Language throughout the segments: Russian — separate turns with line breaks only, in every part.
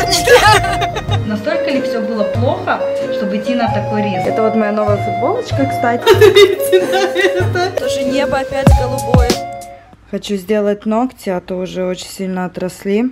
Дворники!
Настолько ли все было плохо, чтобы идти на такой риск?
Это вот моя новая футболочка, кстати.
Тоже небо опять голубое.
Хочу сделать ногти, а то уже очень сильно отросли.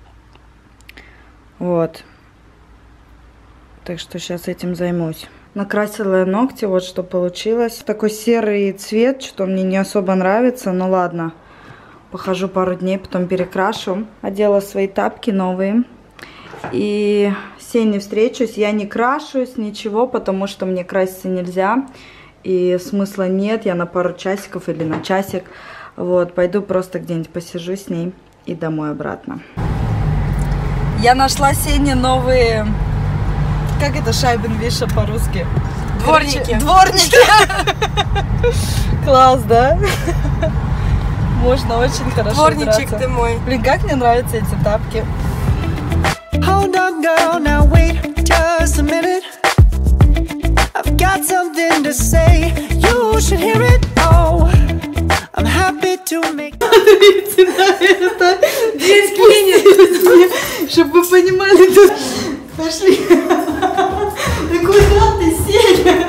Вот. Так что сейчас этим займусь. Накрасила я ногти, вот что получилось. Такой серый цвет, что мне не особо нравится, но ладно. Похожу пару дней, потом перекрашу. Одела свои тапки новые. И с Сеней встречусь. Я не крашусь, ничего, потому что мне краситься нельзя. И смысла нет, я на пару часиков или на часик. Вот, пойду просто где-нибудь посижу с ней и домой обратно. Я нашла Сене новые... Как это шайбенвиша по-русски?
Дворники.
Дворники. Класс, да? Можно очень хорошо
Дворничек
драться.
ты мой.
Блин, как мне нравятся эти тапки.
Hold on, girl, now wait just a minute. I've got something to say. You should hear it. Oh, I'm happy to make.
Смотрите на это. Здесь кинет. Чтобы вы понимали, тут пошли. Да куда ты, Сеня?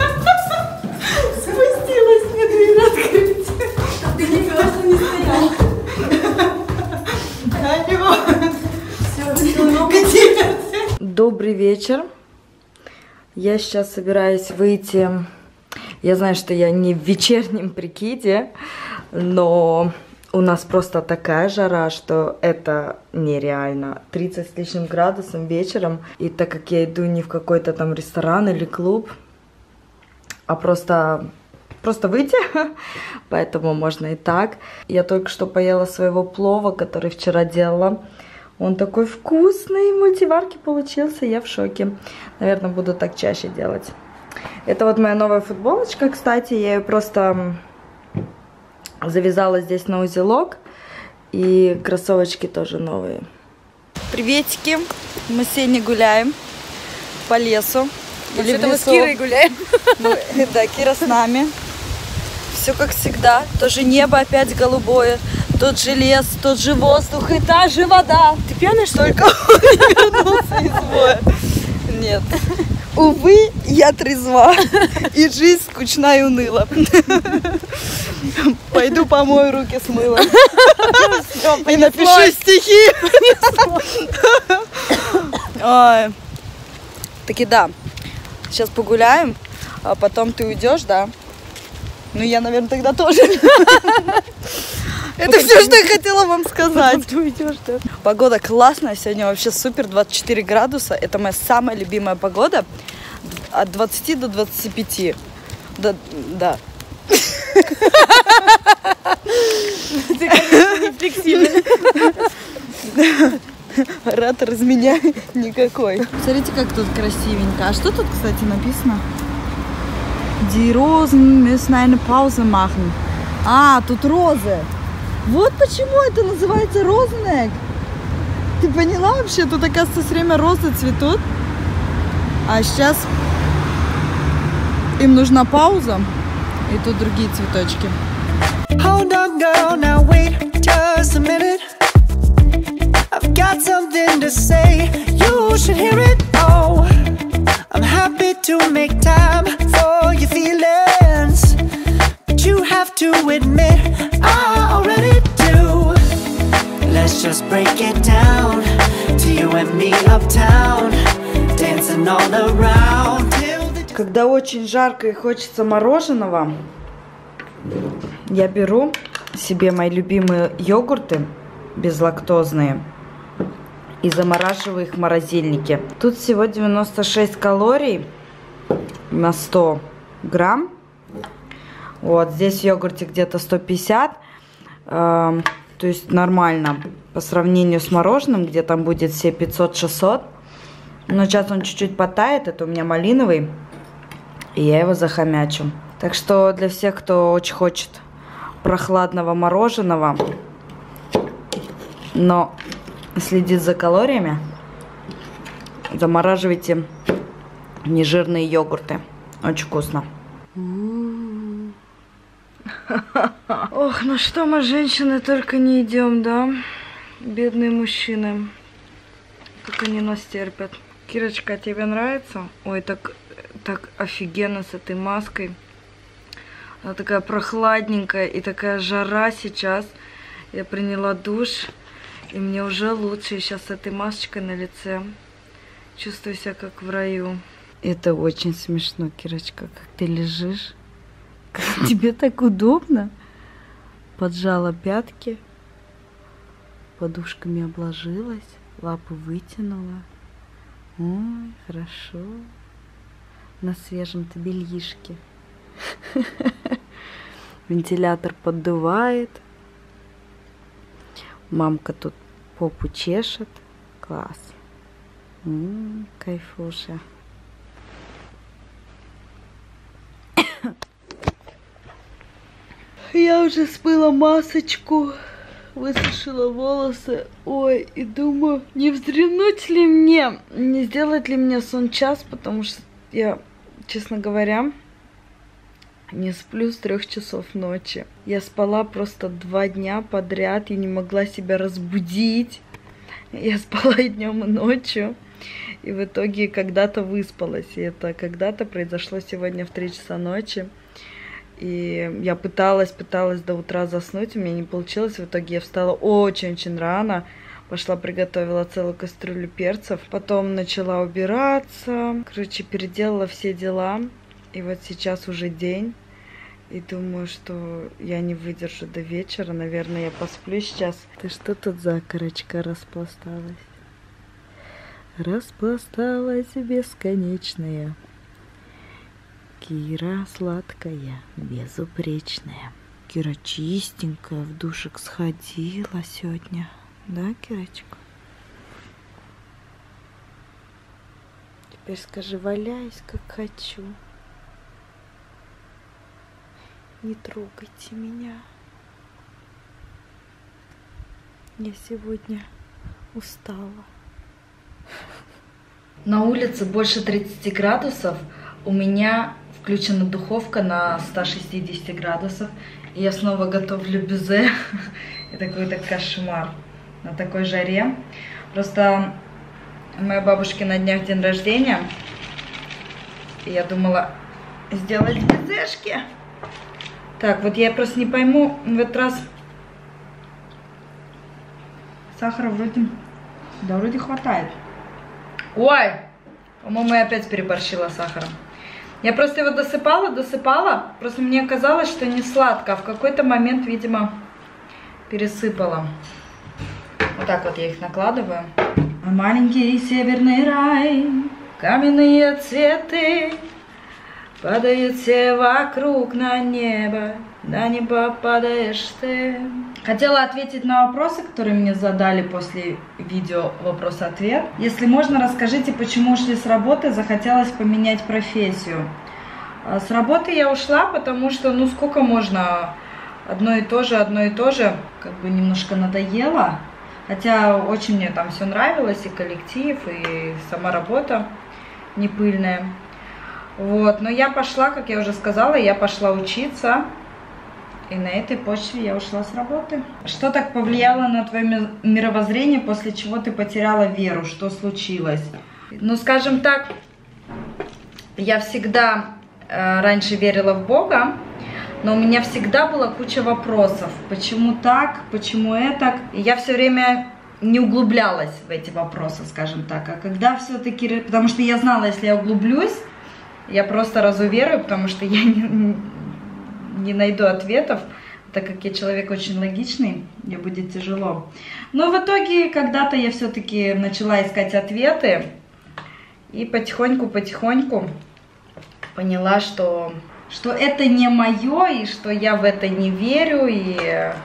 Спустилась, мне дверь открыть.
Ты не просто не стоял.
Добрый вечер. Я сейчас собираюсь выйти. Я знаю, что я не в вечернем прикиде, но у нас просто такая жара, что это нереально. 30 с лишним градусом вечером. И так как я иду не в какой-то там ресторан или клуб, а просто выйти, поэтому можно и так. Я только что поела своего плова, который вчера делала. Он такой вкусный, мультиварки получился, я в шоке. Наверное, буду так чаще делать. Это вот моя новая футболочка, кстати, я ее просто завязала здесь на узелок. И кроссовочки тоже новые. Приветики, мы с Сеней гуляем по лесу. Или
мы с Кирой гуляем.
Да, Кира с нами. Все как всегда, тоже небо опять голубое. Тот же лес, тот же воздух и та же вода.
Ты пьяная, что ли?
Только он не вернулся из боя. Нет. Увы, я трезва. И жизнь скучна и уныла. Пойду помою руки с мылом. И напишу стихи. Таки да. Сейчас погуляем, а потом ты уйдешь, да? Ну, я, наверное, тогда тоже. Это все, что я хотела вам сказать.
Ты уйдешь, да?
Погода классная, сегодня вообще супер, 24 градуса. Это моя самая любимая погода. От 20 до 25. Да.
Ты, конечно, не флексибельный.
Оратор из меня никакой. Смотрите, как тут красивенько. А что тут, кстати, написано? Die Rosen müssen eine Pause machen. А, тут розы. Вот почему это называется Розенек. Ты поняла вообще? Тут, оказывается, все время розы цветут. А сейчас им нужна пауза. И тут другие цветочки.
Hold on, girl, now wait just a minute. I've got something to say. You should hear it. Oh, I'm happy to make time for your feelings, but you have to admit I already do. Let's just break it down to you and me uptown, dancing all around.
Когда очень жарко и хочется мороженого, я беру себе мои любимые йогурты безлактозные и замораживаю их в морозильнике. Тут всего 96 калорий на 100 грамм. Вот здесь в йогурте где-то 150. То есть нормально по сравнению с мороженым, где там будет все 500-600. Но сейчас он чуть-чуть потает. Это у меня малиновый. И я его захомячу. Так что для всех, кто очень хочет прохладного мороженого, но следит за калориями, замораживайте нежирные йогурты. Очень вкусно. Ох, ну что мы, женщины, только не идем, да? Бедные мужчины. как они нас терпят. Кирочка, тебе нравится? Ой, так офигенно с этой маской. Она такая прохладненькая и такая жара сейчас. Я приняла душ, и мне уже лучше. И сейчас с этой масочкой на лице чувствую себя как в раю. Это очень смешно, Кирочка, как ты лежишь. Как тебе так удобно. Поджала пятки, подушками обложилась, лапы вытянула. Ой, хорошо. На свежем-то бельишке. Вентилятор поддувает. Мамка тут попу чешет. Класс. Кайфуша. Я уже смыла масочку, высушила волосы. Ой, и думаю, не вздремнуть ли мне, не сделать ли мне сон-час, потому что я, честно говоря, не сплю с 3 часов ночи. Я спала просто 2 дня подряд, я не могла себя разбудить. Я спала и днем, и ночью. И в итоге когда-то выспалась. И это когда-то произошло сегодня в 3 часа ночи. И я пыталась до утра заснуть, у меня не получилось. В итоге я встала очень-очень рано. Пошла, приготовила целую кастрюлю перцев. Потом начала убираться. Короче, переделала все дела. И вот сейчас уже день. И думаю, что я не выдержу до вечера. Наверное, я посплю сейчас. Ты что тут за корочка распласталась? Распласталась бесконечная. Кира сладкая, безупречная. Кира чистенькая, в душик сходила сегодня. Да, Кирочка? Теперь скажи, валяюсь, как хочу. Не трогайте меня. Я сегодня устала.
На улице больше 30 градусов. У меня включена духовка на 160 градусов. И я снова готовлю безе. Это какой-то кошмар на такой жаре. Просто у моей бабушки на днях день рождения. И я думала сделать безешки. Так, вот я просто не пойму, в этот раз сахара вроде хватает. Ой, по-моему, я опять переборщила сахаром. Я просто его досыпала, просто мне казалось, что не сладко, а в какой-то момент, видимо, пересыпала. Вот так вот я их накладываю. Маленький северный рай, каменные цветы падают все вокруг на небо, на небо падаешь ты. Хотела ответить на вопросы, которые мне задали после видео вопрос-ответ. Если можно, расскажите, почему ушли с работы, захотелось поменять профессию. С работы я ушла, потому что, ну сколько можно, одно и то же, как бы немножко надоело. Хотя очень мне там все нравилось, и коллектив, и сама работа не пыльная. Вот, но я пошла, как я уже сказала, я пошла учиться, и на этой почве я ушла с работы. Что так повлияло на твое мировоззрение, после чего ты потеряла веру? Что случилось? Ну, скажем так, я всегда раньше верила в Бога, но у меня всегда была куча вопросов. Почему так, почему это? И я все время не углублялась в эти вопросы, скажем так. А когда все-таки, потому что я знала, если я углублюсь, я просто разуверую, потому что я не найду ответов, так как я человек очень логичный, мне будет тяжело. Но в итоге когда-то я все-таки начала искать ответы и потихоньку поняла, что это не мое, и что я в это не верю, и я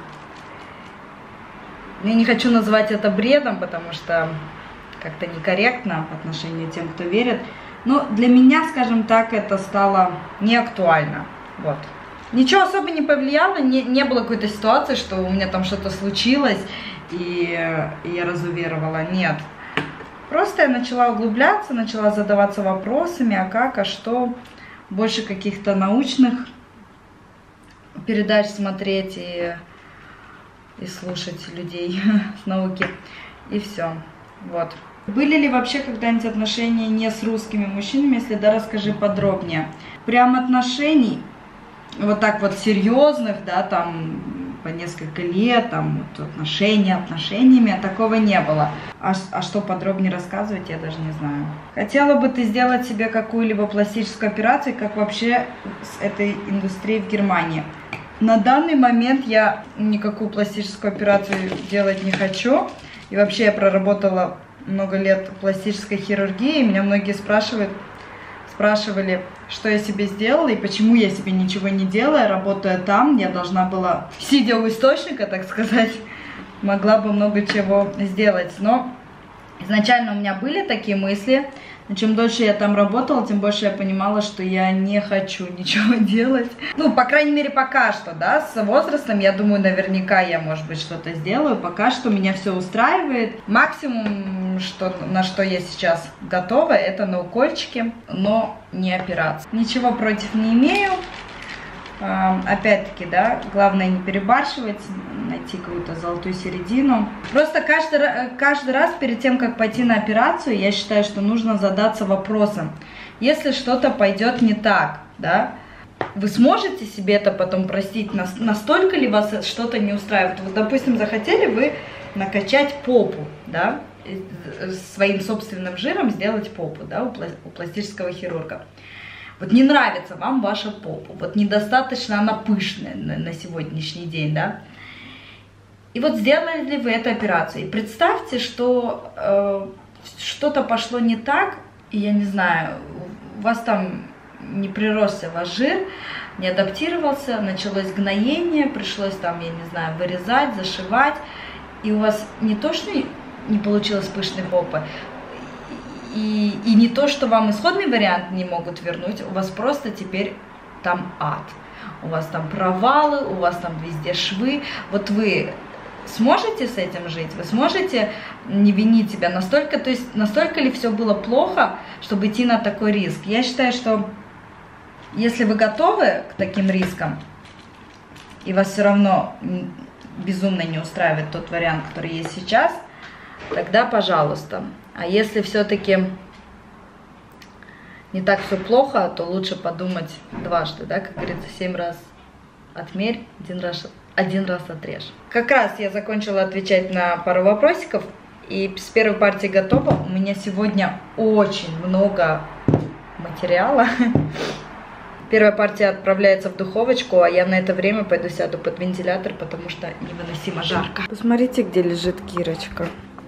не хочу называть это бредом, потому что как-то некорректно по отношению к тем, кто верит. Но для меня, скажем так, это стало не актуально. Вот. Ничего особо не повлияло, не было какой-то ситуации, что у меня там что-то случилось, и я разуверовала. Нет. Просто я начала углубляться, начала задаваться вопросами, а как, а что. Больше каких-то научных передач смотреть и слушать людей с науки. И все. Вот. Были ли вообще когда-нибудь отношения не с русскими мужчинами? Если да, расскажи подробнее. Прям отношений, вот так вот серьезных, да, там по несколько лет, там вот отношениями, такого не было. А что подробнее рассказывать, я даже не знаю. Хотела бы ты сделать себе какую-либо пластическую операцию, как вообще с этой индустрией в Германии? На данный момент я никакую пластическую операцию делать не хочу. И вообще я проработала много лет в пластической хирургии. И меня многие спрашивали, что я себе сделала и почему я себе ничего не делаю, работая там. Я должна была, сидя у источника, так сказать, могла бы много чего сделать. Но изначально у меня были такие мысли. Но чем дольше я там работала, тем больше я понимала, что я не хочу ничего делать. Ну, по крайней мере, пока что, да. С возрастом, я думаю, наверняка я, может быть, что-то сделаю. Пока что меня все устраивает. Максимум, на что я сейчас готова, это на укольчики, но не операция. Ничего против не имею. Опять-таки, да, главное не перебарщивать, найти какую-то золотую середину. Просто каждый раз перед тем, как пойти на операцию, я считаю, что нужно задаться вопросом. Если что-то пойдет не так, да, вы сможете себе это потом простить? Настолько ли вас что-то не устраивает? Вот, допустим, захотели вы накачать попу, да, своим собственным жиром сделать попу, да, у пластического хирурга. Вот не нравится вам ваша попа, вот недостаточно она пышная на сегодняшний день, да. И вот сделали ли вы эту операцию? И представьте, что что-то пошло не так, и я не знаю, у вас там не приросся ваш жир, не адаптировался, началось гноение, пришлось там, я не знаю, вырезать, зашивать, и у вас не то, что не получилось пышной попы, и не то, что вам исходный вариант не могут вернуть, у вас просто теперь там ад. У вас там провалы, у вас там везде швы. Вот вы сможете с этим жить? Вы сможете не винить себя настолько? То есть настолько ли все было плохо, чтобы идти на такой риск? Я считаю, что если вы готовы к таким рискам, и вас все равно безумно не устраивает тот вариант, который есть сейчас, тогда пожалуйста. А если все-таки не так все плохо, то лучше подумать дважды, да, как говорится, 7 раз отмерь, один раз отрежь. Как раз я закончила отвечать на пару вопросиков, и с первой партии готова. У меня сегодня очень много материала. Первая партия отправляется в духовочку, а я на это время пойду сяду под вентилятор, потому что невыносимо жарко.
Посмотрите, где лежит Кирочка.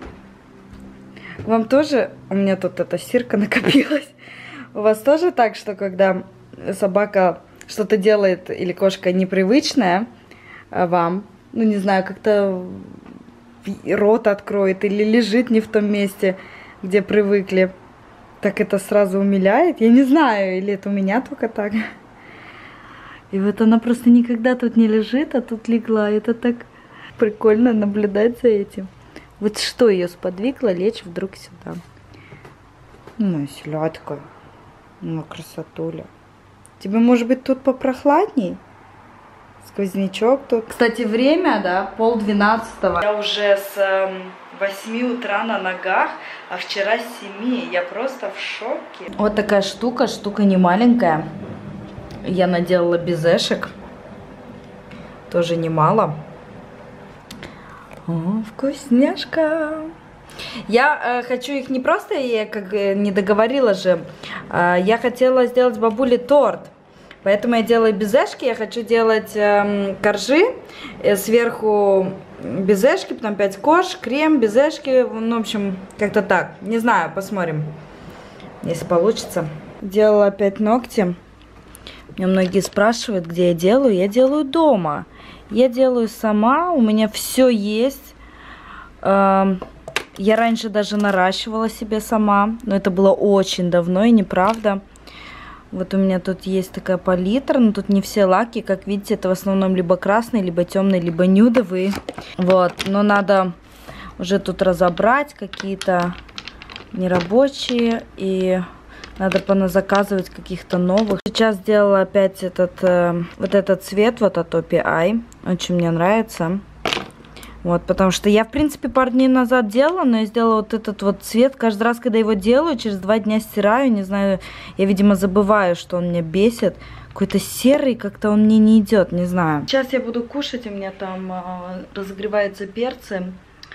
Вам тоже, у меня тут эта стирка накопилась, у вас тоже так, что когда собака что-то делает или кошка непривычная вам, ну не знаю, как-то рот откроет или лежит не в том месте, где привыкли, так это сразу умиляет? Я не знаю, или это у меня только так. И вот она просто никогда тут не лежит, а тут легла. Это так прикольно наблюдать за этим. Вот что ее сподвигло лечь вдруг сюда? Ну, селядка. Ну, красотуля. Тебе, может быть, тут попрохладней? Сквознячок тут.
Кстати, время, да, 11:30. Я уже с 8 утра на ногах, а вчера с 7. Я просто в шоке.
Вот такая штука не маленькая. Я наделала безешек. Тоже немало. О, вкусняшка. Я хочу их не просто, я как не договорила же, я хотела сделать бабуле торт. Поэтому я делаю безешки, я хочу делать коржи, сверху безешки, потом 5 корж, крем, безешки, ну, в общем, как-то так. Не знаю, посмотрим, если получится. Делала опять ногти. Меня многие спрашивают, где я делаю дома. Я делаю сама, у меня все есть. Я раньше даже наращивала себе сама, но это было очень давно и неправда. Вот у меня тут есть такая палитра, но тут не все лаки, как видите, это в основном либо красные, либо темные, либо нюдовые. Вот, но надо уже тут разобрать какие-то нерабочие, и надо поназаказывать каких-то новых. Сейчас сделала опять этот, вот этот цвет, вот от Opi Eye, очень мне нравится. Вот, потому что я, в принципе, пару дней назад делала, но я сделала вот этот вот цвет. Каждый раз, когда его делаю, через 2 дня стираю, не знаю, я, видимо, забываю, что он меня бесит. Какой-то серый, как-то он мне не идет, не знаю. Сейчас я буду кушать, у меня там разогреваются перцы.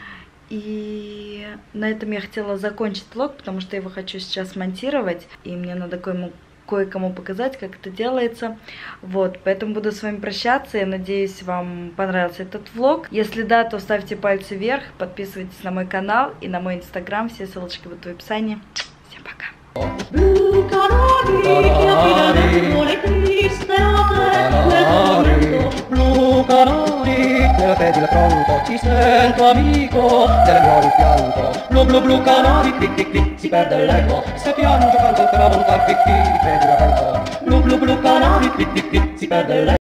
И на этом я хотела закончить влог, потому что я его хочу сейчас монтировать. И мне надо кое-кому показать, как это делается. Вот, поэтому буду с вами прощаться. Я надеюсь, вам понравился этот влог. Если да, то ставьте пальцы вверх, подписывайтесь на мой канал и на мой инстаграм. Все ссылочки будут в описании. Всем пока!
Nella pedi la tronco, ti sento amico delle nuove fianco. Blu blu blu canari, clic clic clic, si perde l'eco. Se piange canto per la volontà, clic clic, vedi la vento. Blu blu blu canari, clic clic clic, si perde l'eco.